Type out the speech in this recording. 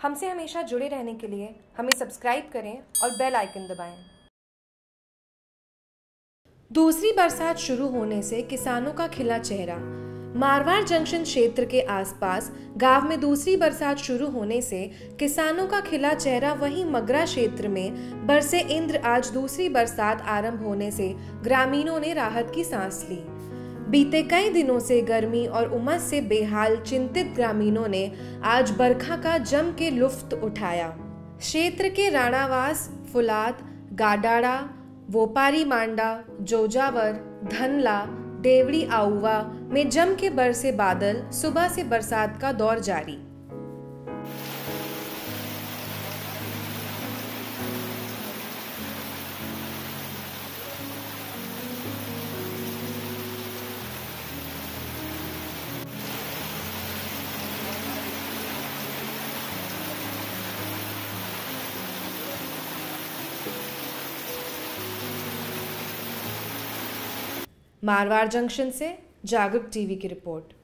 हमसे हमेशा जुड़े रहने के लिए हमें सब्सक्राइब करें और बेल आइकन दबाएं। दूसरी बरसात शुरू होने से किसानों का खिला चेहरा। मारवाड़ जंक्शन क्षेत्र के आसपास गांव में दूसरी बरसात शुरू होने से किसानों का खिला चेहरा। वहीं मगरा क्षेत्र में बरसे इंद्र। आज दूसरी बरसात आरंभ होने से ग्रामीणों ने राहत की सांस ली। बीते कई दिनों से गर्मी और उमस से बेहाल चिंतित ग्रामीणों ने आज बरखा का जम के लुत्फ उठाया। क्षेत्र के राणावास, फुलाद, गाडाड़ा, वोपारी मांडा, जोजावर, धनला, देवड़ी आउवा में जम के बरसे बादल। सुबह से बरसात का दौर जारी। मारवाड़ जंक्शन से जागरूक टीवी की रिपोर्ट।